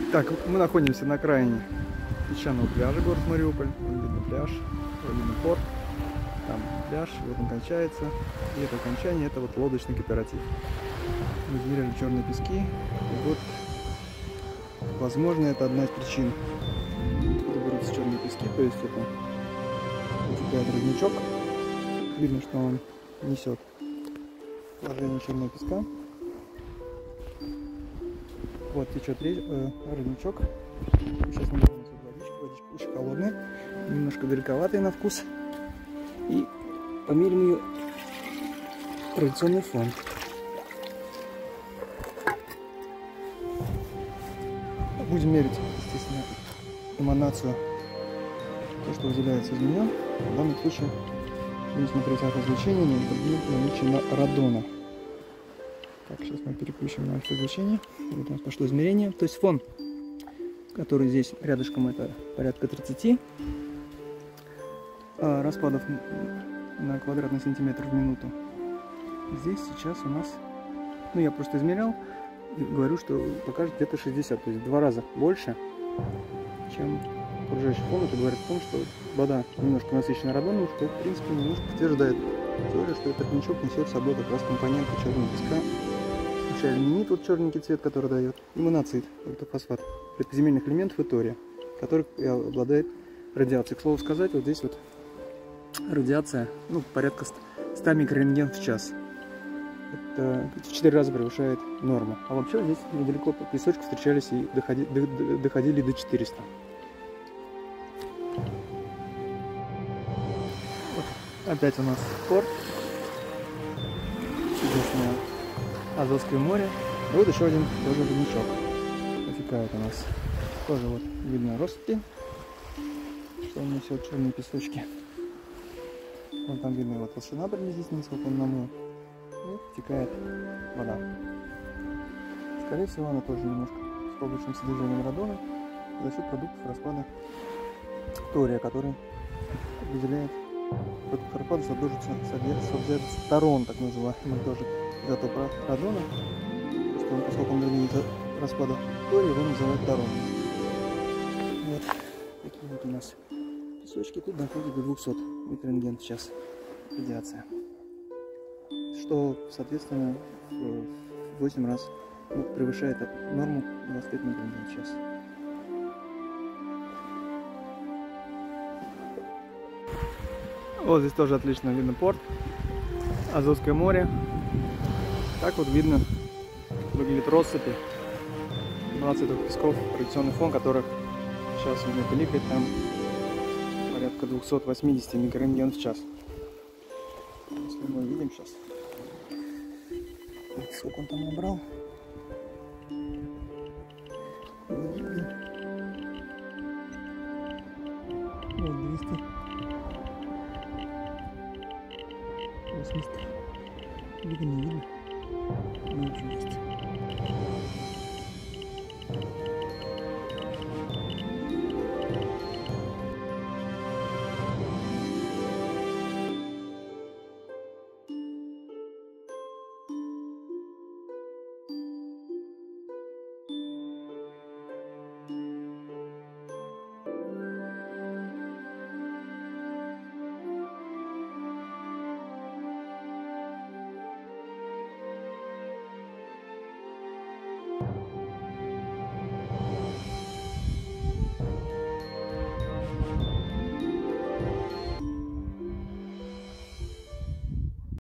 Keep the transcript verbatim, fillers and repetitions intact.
Так, мы находимся на окраине песчаного пляжа, город Мариуполь. Вон видно пляж, вон видно порт, там пляж, вот он кончается. И это окончание, это вот лодочный кооператив. Мы измеряли черные пески, и вот, возможно, это одна из причин, откуда берутся черные пески, то есть это вытекает родничок. Видно, что он несет положение черного песка. Вот течет э, родничок. Сейчас мы берем водичку. Водичка очень холодная, немножко горьковатая на вкус. И померим ее традиционный фон. Будем мерить, естественно, эманацию, то, что выделяется из нее. В данном случае будем смотреть альфа-излучение, наличие радона. Так, сейчас мы переключим на альфа-излучение. Вот у нас пошло измерение. То есть фон, который здесь рядышком, это порядка тридцати а, распадов на квадратный сантиметр в минуту. Здесь сейчас у нас, ну я просто измерял и говорю, что покажет где-то шестьдесят, то есть в два раза больше, чем окружающий фон. Это говорит о том, что вода немножко насыщена радоном, что в принципе немножко подтверждает теорию, что этот родничок несет с собой как раз компоненты черного песка. Алюминит, вот черненький цвет, который дает, и монацит, это фосфат редкоземельных элементов и тория, который обладает радиацией. К слову сказать, вот здесь вот радиация, ну, порядка ста микрорентген в час. Это в четыре раза превышает норму. А вообще здесь недалеко по песочку встречались и доходи, до, доходили до четырёхсот. Вот. Опять у нас порт. Чудесное Азовское море. И вот еще один тоже родничок протекает у нас. Тоже вот видно россыпи, что он несет черные песочки. Вон там видно его толщина приблизительно, сколько он намыл. И текает вода. Скорее всего, она тоже немножко с повышенным содержанием радона за счет продуктов распада тория, который выделяет продукт распада, содержится торон, так называемый, тоже изотоп радона. Просто он, поскольку он из распада тория, его называют торон. Вот такие вот у нас песочки. Тут доходит до двухсот микрорентген в час радиация, что соответственно в восемь раз, ну, превышает норму двадцать пять микрорентген в час. Вот здесь тоже отлично видно порт, Азовское море. Так вот видно, выглядит россыпи двенадцатых песков, традиционный фон которых сейчас у меня пиликает там порядка двухсот восьмидесяти микрорентген в час. Если мы видим сейчас, сколько он там набрал.